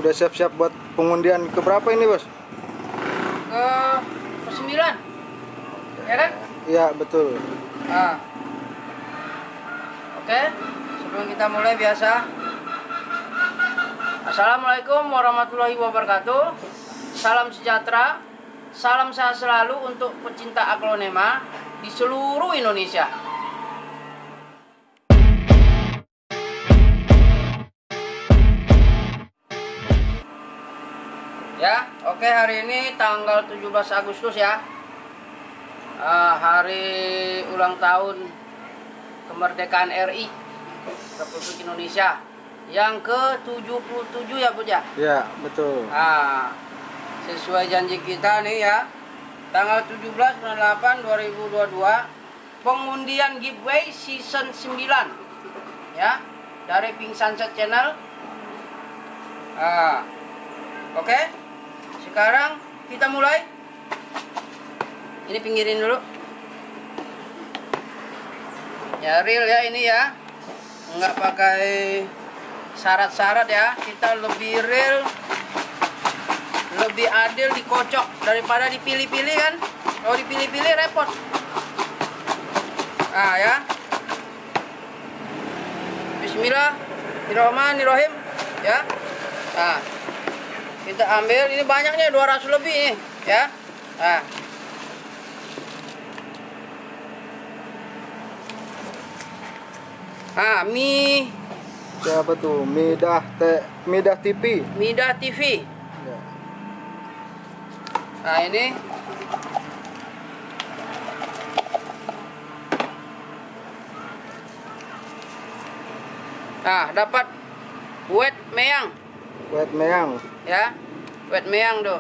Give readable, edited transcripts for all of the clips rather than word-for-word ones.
Udah siap-siap buat pengundian ke berapa ini, Bos? Ke 9. Ya kan? Iya, betul. Nah, oke. Sebelum kita mulai biasa. Assalamualaikum warahmatullahi wabarakatuh. Salam sejahtera. Salam sehat selalu untuk pecinta aglonema di seluruh Indonesia. Ya, oke, hari ini tanggal 17 Agustus ya. Hari ulang tahun kemerdekaan RI Republik Indonesia yang ke-77 ya, Bu ya? Ya, betul. Nah, sesuai janji kita nih ya, tanggal 17 bulan 8 2022 pengundian giveaway season 9 ya, dari Pink Sunset Channel. Oke. Sekarang kita mulai. Ini pinggirin dulu. Ya, real ya ini ya. Nggak pakai syarat-syarat ya. Kita lebih real, lebih adil dikocok daripada dipilih-pilih kan. Kalau dipilih-pilih repot. Nah ya. Bismillahirrahmanirrahim ya. Nah, kita ambil, ini banyaknya 200 lebih nih ya. Mie. Siapa tuh? Midah TV. Midah TV. Ya. Nah, ini. Nah, dapat wet meang. Wet meang. Ya, wet meang tuh.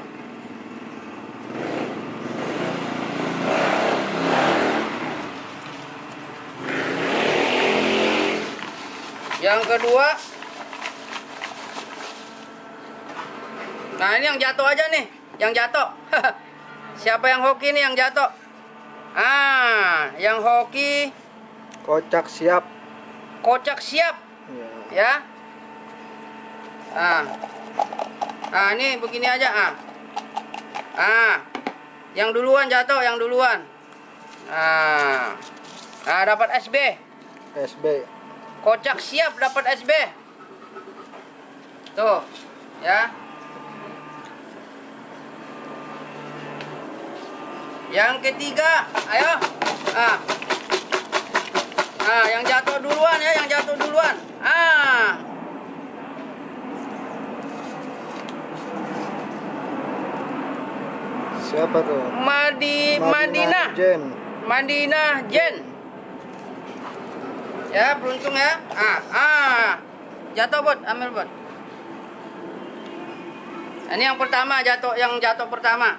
Yang kedua, nah ini yang jatuh aja nih, yang jatuh. Siapa yang hoki nih yang jatuh? Yang hoki Kocak siap. kocak siap, ya. Ini begini aja. Yang duluan jatuh, yang duluan. Dapat SB. SB. Kocak siap dapat SB. Tuh, ya. Yang ketiga, ayo. Yang jatuh duluan ya, yang jatuh duluan. Siapa tuh? Madinah Jen. Ya, beruntung ya. Jatuh, Bot, ambil, Bot. Ini yang pertama jatuh, yang jatuh pertama.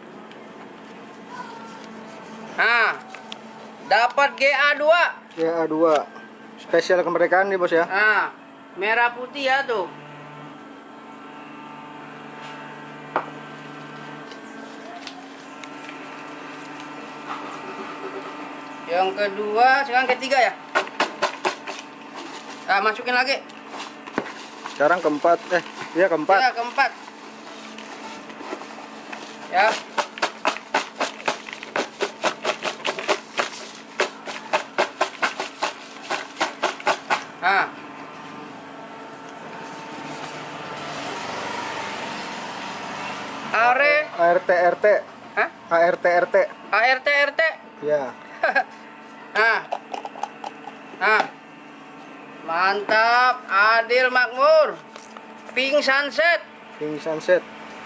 Dapat GA2. GA2. Spesial kemerdekaan nih, Bos ya. Merah putih ya tuh. Yang kedua, sekarang ketiga ya. Masukin lagi. Sekarang keempat. Keempat. Ya, keempat. Ya. ART-RT. Hah? ART-RT. ART-RT. Ya. Mantap, adil makmur. Pink Sunset. Pink Sunset.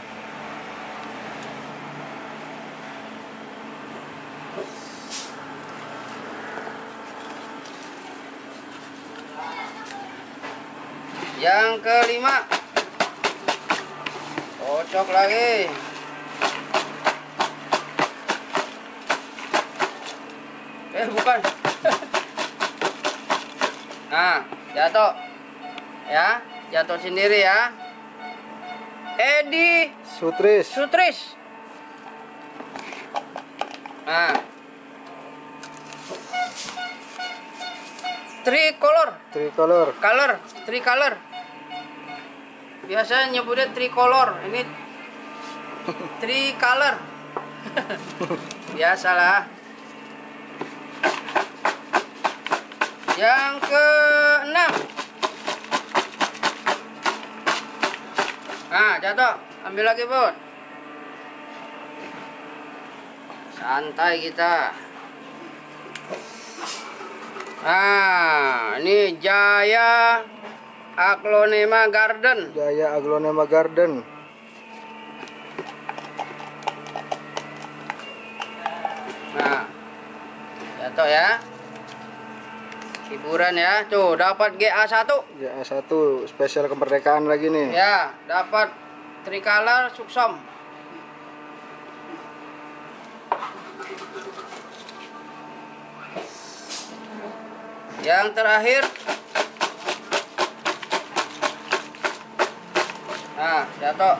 Yang kelima. Kocok lagi. Bukan. Jatuh. Ya, jatuh sendiri ya. Edi Sutris. Tricolor. Tricolor. Biasanya nyebutnya tricolor, ini tricolor. Biasalah. Yang ke-6. Nah, jatuh. Ambil lagi, Bun. Santai kita. Nah, ini Jaya Aglonema Garden. Jaya Aglonema Garden. Nah, jatuh ya. Hiburan ya. Tuh, dapat GA1. GA1 spesial kemerdekaan lagi nih. Ya, dapat tricolor suksom. Yang terakhir. Nah, jatuh.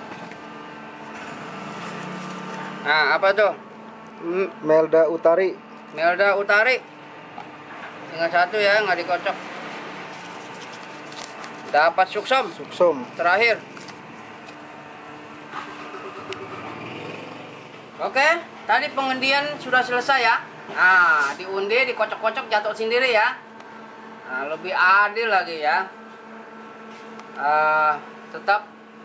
Nah, apa tuh? Melda Utari. Melda Utari. Tinggal satu ya, nggak dikocok. Dapat suksom. Suksom. Terakhir. Oke, tadi pengundian sudah selesai ya. Nah, diundi, dikocok-kocok, jatuh sendiri ya. Nah, lebih adil lagi ya. Tetap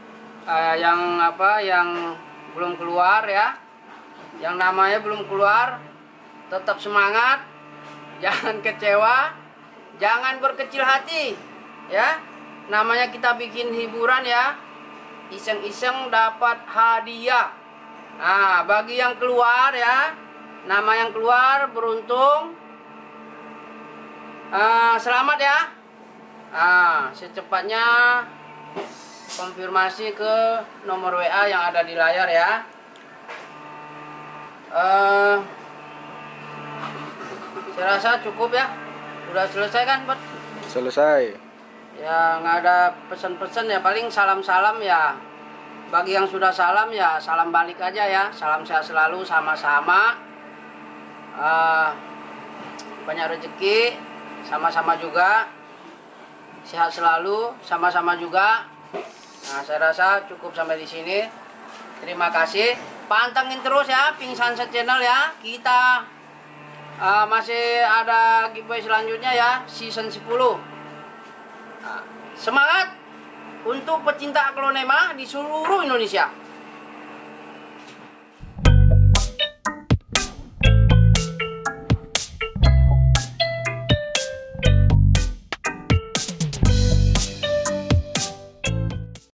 yang belum keluar ya, yang namanya belum keluar, tetap semangat, jangan kecewa, jangan berkecil hati ya. Namanya kita bikin hiburan ya, iseng-iseng dapat hadiah. Nah, bagi yang keluar ya, nama yang keluar beruntung, selamat ya. Secepatnya konfirmasi ke nomor WA yang ada di layar ya. Saya rasa cukup ya. Udah selesai kan, Bud? Selesai. Ya, nggak ada pesan-pesan ya, paling salam-salam ya. Bagi yang sudah salam ya, salam balik aja ya. Salam sehat selalu, sama-sama. Banyak rezeki, sama-sama juga. Sehat selalu, sama-sama juga. Nah, saya rasa cukup sampai di sini. Terima kasih. Pantengin terus ya Pink Sunset Channel ya. Kita masih ada giveaway selanjutnya ya, season 10. Nah, semangat untuk pecinta aglonema di seluruh Indonesia.